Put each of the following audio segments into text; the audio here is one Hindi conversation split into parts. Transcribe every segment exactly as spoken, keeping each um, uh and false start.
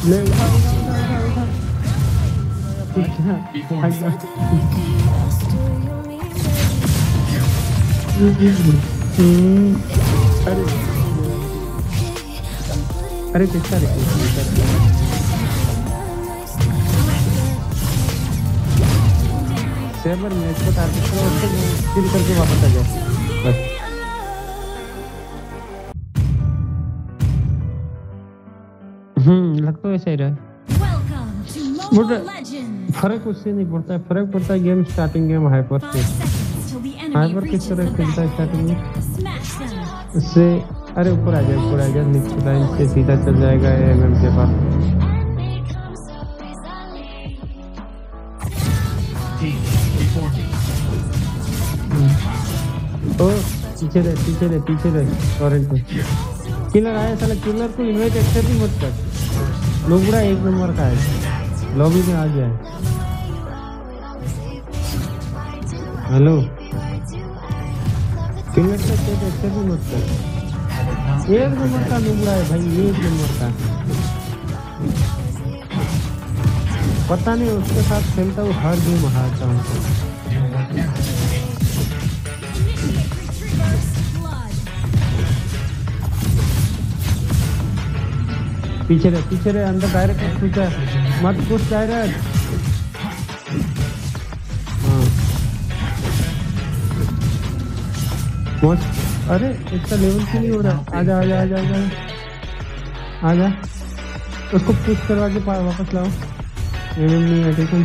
ले उठा उठा उठा उठा उठा अरे अरे किसका रे सेवर में इसको टारगेट करो उसको किल करके वापस आ जाओ बस। हम्म लगता है ऐसा ही रहा। फर्क उससे नहीं पड़ता है, फर्क पड़ता है गेम स्टार्टिंग गेम हाइपर से। हाइपर किस तरह खेलता है स्टार्टिंग में उससे। अरे ऊपर आ जाए ऊपर आ जाए नीचे लाइन से सीधा चल जाएगा एमएम के पास। ओ पीछे रहे पीछे रहे पीछे रहे टॉरेंट में किलर आया साला। किलर को इनवाइट एक्सेप्ट ही मत कर। लोगड़ा एक नंबर का है, लॉबी में आ जाए। हेलो किलर का एक्सेप्ट ही मत कर। एक नंबर का लोगड़ा है भाई, एक नंबर का। पता नहीं उसके साथ खेलता हूँ हर गेम हारता हूँ। पीछे रहे पीछे रहे अंदर डायरेक्ट मत घुस मत घुस डायरेक्ट। हाँ अरे इसका लेवल क्यों नहीं हो रहा। आजा आजा आजा आजा आजा उसको पुश करवा के वापस लाओ। एनिम नहीं है देखो।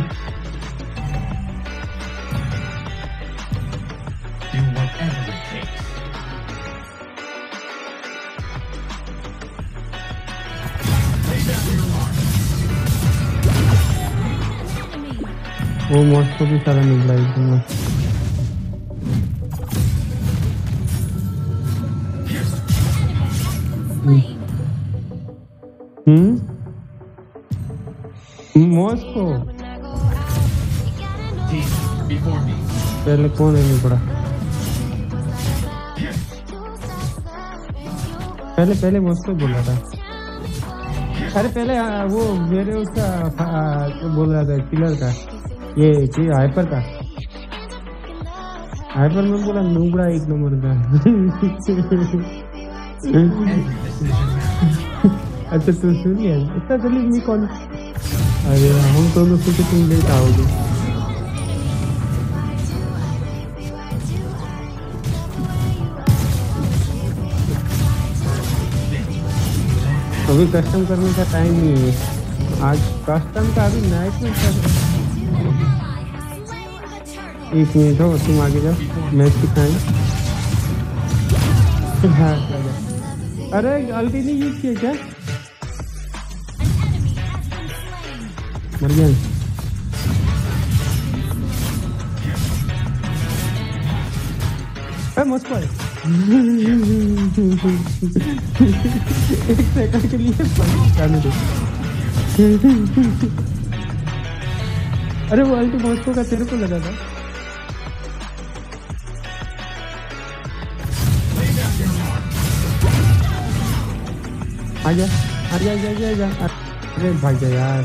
वो मॉस्को भी सारा निकला एकदम। हम्म मॉस्को पहले कौन है नहीं पड़ा। पहले पहले मॉस्को बोल रहा था। अरे पहले वो मेरे उसका बोल रहा था किलर का ये हाइपर का। हाइपर में बोला नूबड़ा एक नंबर का। अच्छा तू सुन लिया इतना जल्दी मैं कौन। अरे हम दोनों सोचे तुम लेट आओगे। अभी कस्टम करने का टाइम नहीं है। आज कस्टम का अभी नाइट में कर। एक मिनट हो तुम आगे जाओ मैच दिखाएं। अरे अल्टी नहीं यूज किया क्या। मर गया। अरे मस्त है। एक सेकंड के लिए जाने दो। अरे वो अल्टी मॉस्को का तेरे को लगा था। आजा आजा आजा आजा आजा। अरे भाग जा यार।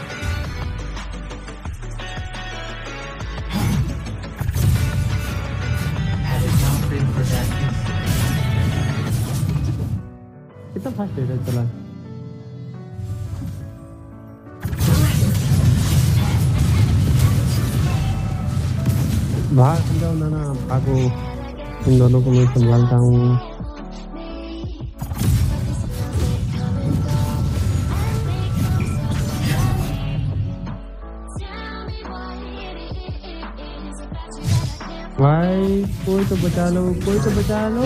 कितना फास्ट है चला। भाग जाओ ना ना भागो। इन दोनों को मैं संभालता हूँ। भाई कोई तो बचा लो कोई तो बचा लो।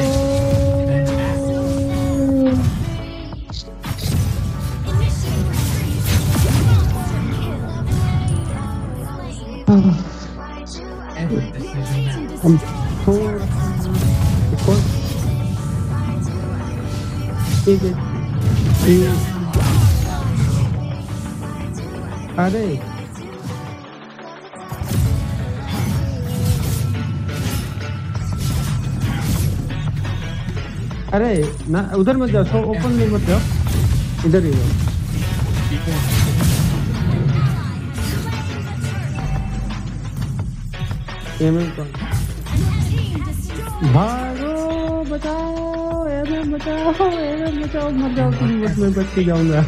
हम ठीक है। अरे अरे ना उधर मत जाओ, ओपन में मत जाओ, इधर ही जाओ। एमएम कौन? भागो, बचाओ, एमएम बचाओ, एमएम बचाओ, मर जाओ तुम, बस मैं बच के जाऊंगा।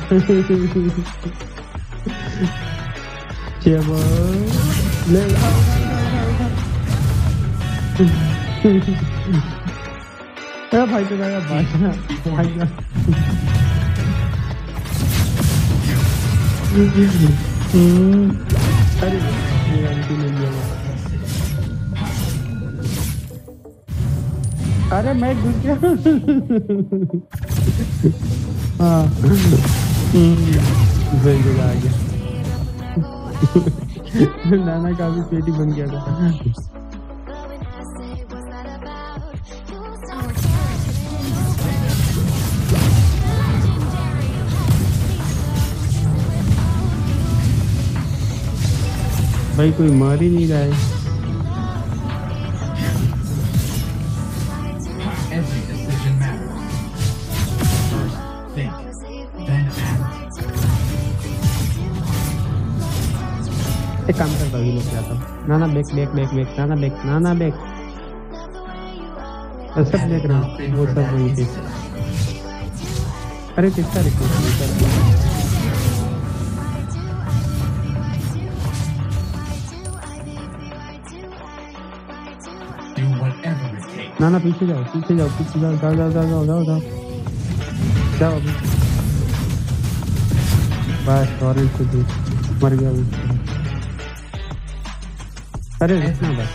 ले ए भाई तो गया भाई भाई अरे ये आंटी ले लिया। अरे मैं घुस गया। हाँ सही जगह आ गया। नाना का भी पेटी बन गया था। भाई कोई मार ही नहीं रहा है। एक काम करता हूँ, ये लोग जाता हूँ। नाना बैक बैक बैक बैक, नाना बैक, नाना बैक। सब देख रहा हूँ, वो सब वहीं पे। अरे किसका रिक्वेस्ट? ना ना पीछे जाओ, पीछे जाओ, पीछे जाओ, जाओ जाओ जाओ जाओ जाओ जाओ अभी। बस ऑरेंज से दूर मर गया वो। अरे रुकना बस,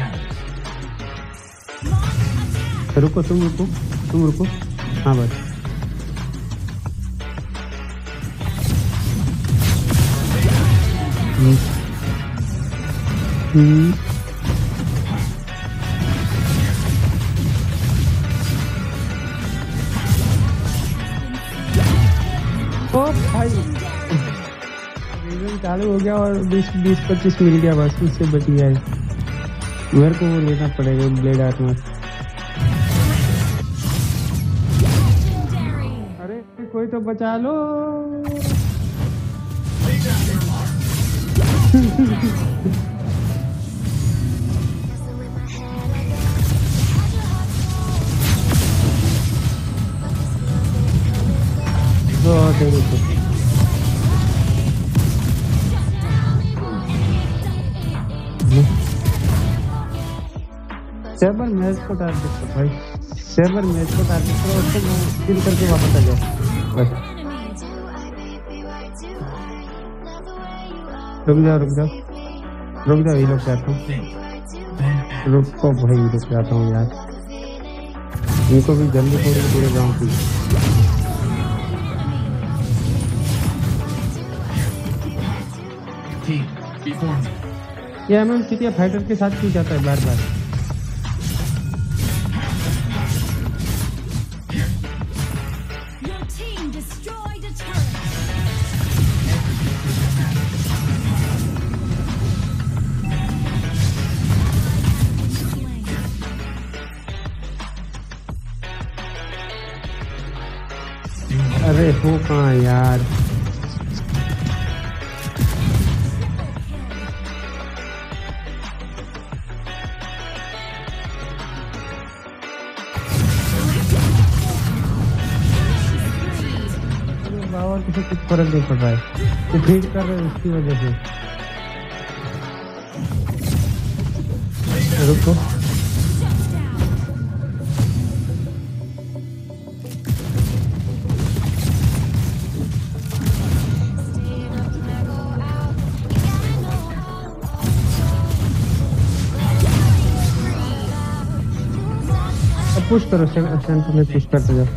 रुको तुम, रुको तुम, रुको। हाँ बस हम्म हम्म भाई चालू हो गया और बीस बीस पच्चीस मिल गया, बस उससे बच गया है। मेरे को वो लेना पड़ेगा ब्लेड आर्मर। अरे कोई तो बचा लो। सेवर मैच को टारगेट करो भाई, सेवर मैच को टारगेट करो, उसको किल करके वापस आ जाओ बस। रुक जाओ रुक जाओ रुक जाओ, ये लोग जाता हूँ। रुको भाई, रुक जाता हूँ यार, इनको भी जल्दी थोड़ी पूरे गाँव की। ये एमएम सीटिया फाइटर के साथ क्यों जाता है बार बार? अरे हो कहाँ यार? बाबा किसी कुछ फर्क नहीं पड़ रहा है, तो फीड कर रहे हैं उसकी वजह से। रुको पुश करो, सेंटर में पुश करते जाओ।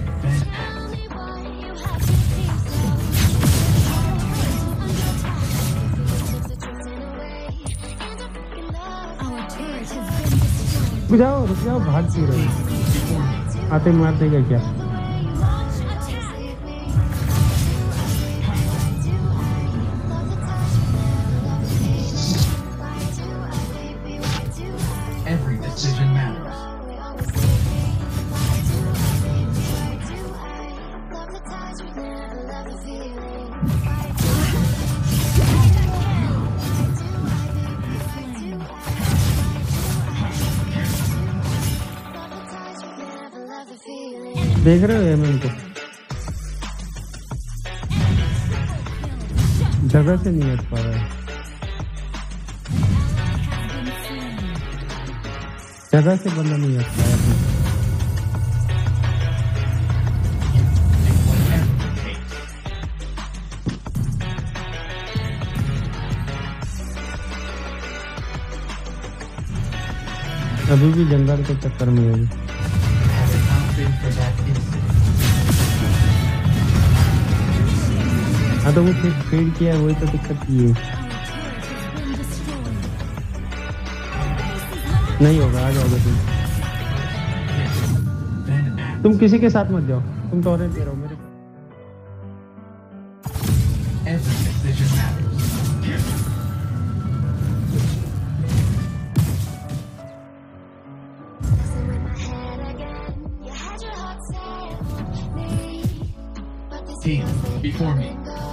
रुक जाओ रुक जाओ, भाग क्यों रहे? आते मार देगा क्या? Every decision matters. Love the touch, but never love the feeling. देख रहे हो एमएम को? जगह से नहीं हट पा रहा है, जगह से बंदा नहीं हट पा रहा है। अभी भी जंगल के चक्कर में है। हाँ तो वो फिर फेड किया है, वही तो दिक्कत की है। नहीं होगा, आ जाओगे तुम। तुम किसी के साथ मत जाओ, तुम तो ऑरेंज दे रहो मेरे को। Before me.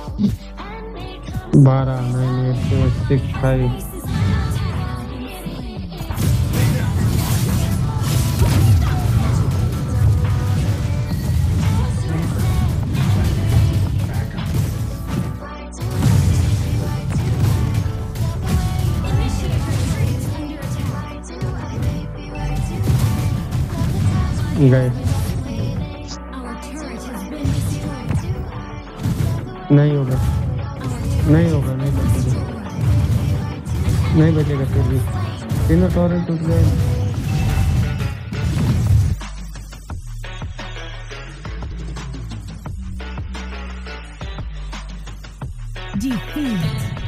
बारह nine eight four six five. गए नहीं होगा, नहीं होगा, नहीं बचेगा, नहीं बचेगा फिर भी। तीनों टॉरेंट टूट गए। Defeat.